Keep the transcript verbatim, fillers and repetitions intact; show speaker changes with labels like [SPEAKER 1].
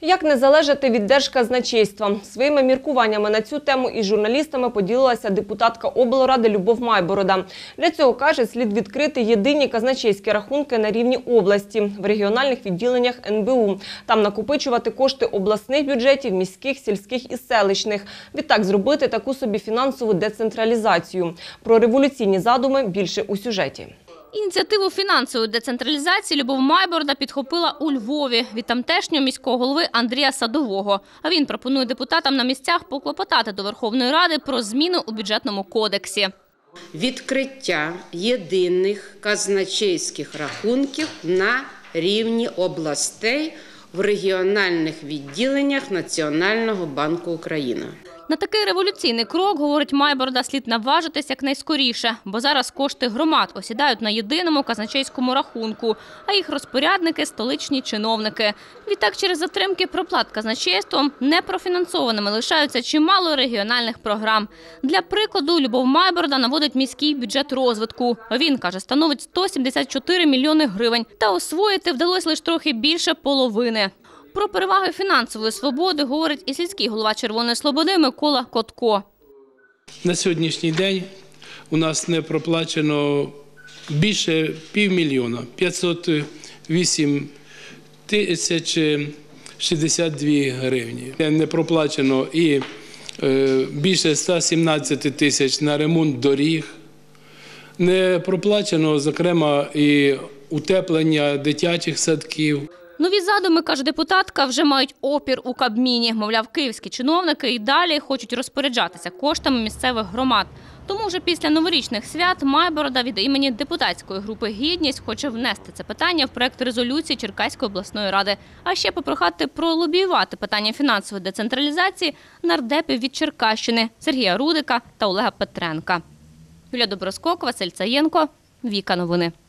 [SPEAKER 1] Як не залежати від держказначейства? Своїми міркуваннями на цю тему із журналістами поділилася депутатка облради Любов Майборода. Для цього, каже, слід відкрити єдині казначейські рахунки на рівні області, в регіональних відділеннях ен бе у. Там накопичувати кошти обласних бюджетів, міських, сільських і селищних. Відтак зробити таку собі фінансову децентралізацію. Про революційні задуми більше у сюжеті.
[SPEAKER 2] Ініціативу фінансової децентралізації Любов Майборода підхопила у Львові від тамтешнього міського голови Андрія Садового. А він пропонує депутатам на місцях поклопотати до Верховної Ради про зміни у бюджетному кодексі.
[SPEAKER 3] Відкриття єдиних казначейських рахунків на рівні областей в регіональних відділеннях Національного банку України.
[SPEAKER 2] На такий революційний крок, говорить Майборода, слід наважитись якнайскоріше, бо зараз кошти громад осідають на єдиному казначейському рахунку, а їх розпорядники – столичні чиновники. Відтак через затримки проплат казначейством непрофінансованими лишаються чимало регіональних програм. Для прикладу, Любов Майборода наводить міський бюджет розвитку. Він, каже, становить сто сімдесят чотири мільйони гривень. Та освоїти вдалося лише трохи більше половини. Про переваги фінансової свободи говорить і сільський голова Червоної Слободи Микола Котко.
[SPEAKER 4] На сьогоднішній день у нас не проплачено більше півмільйона – п'ятсот вісім тисяч шістдесят дві гривні. Не проплачено і більше ста сімнадцяти тисяч на ремонт доріг. Не проплачено, зокрема, і утеплення дитячих садків.
[SPEAKER 2] Нові задуми, каже депутатка, вже мають опір у Кабміні. Мовляв, київські чиновники і далі хочуть розпоряджатися коштами місцевих громад. Тому вже після новорічних свят Майборода від імені депутатської групи «Гідність» хоче внести це питання в проект резолюції Черкаської обласної ради. А ще попрохати пролобіювати питання фінансової децентралізації нардепів від Черкащини Сергія Рудика та Олега Петренка. Юлія Доброскок, Василь Цаєнко, Віка Новини.